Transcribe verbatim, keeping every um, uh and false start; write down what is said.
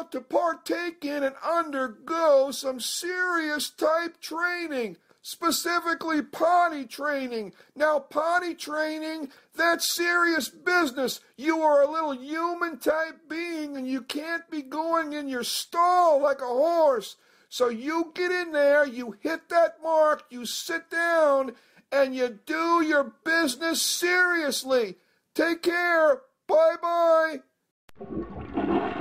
have to partake in and undergo some serious type training, specifically potty training. Now, potty training, that's serious business. You are a little human type being and you can't be going in your stall like a horse. So you get in there, you hit that mark, you sit down, and you do your business seriously. Take care. Bye-bye.